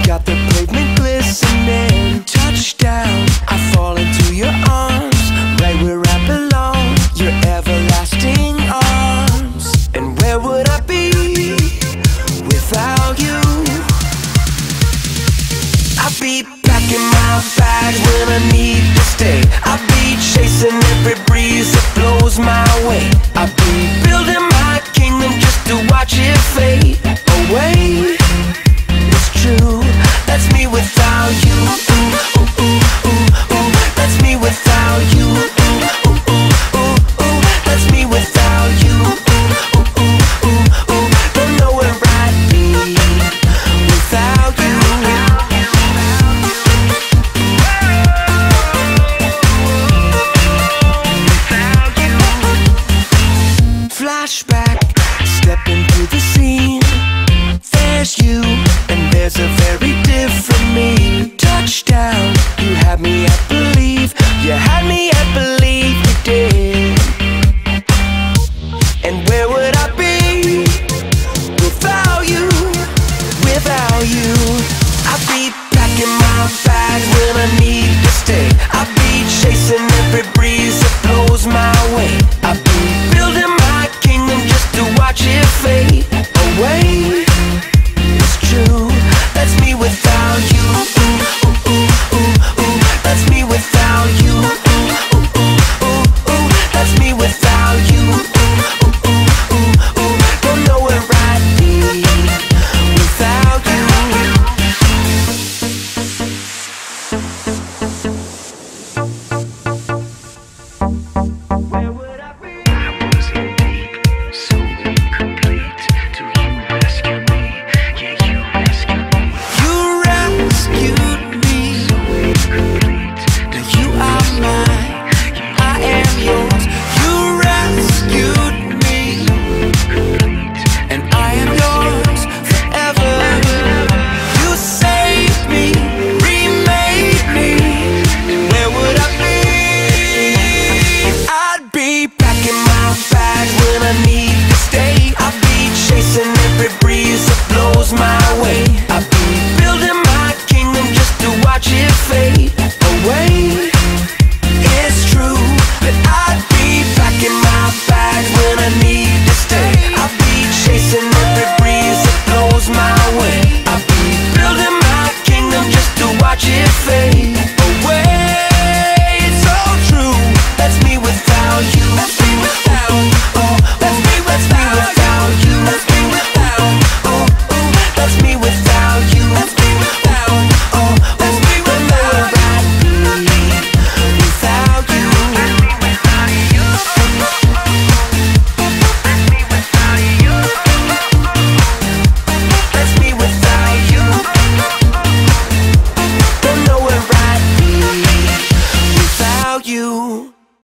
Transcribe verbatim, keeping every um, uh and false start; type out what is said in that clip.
got the pavement glistening. Touchdown, I fall into your arms, right where I belong, your everlasting arms. And where would I be without you? I'll be packing my bags when I need to stay. I'll be chasing every breeze that blows my way. I'll be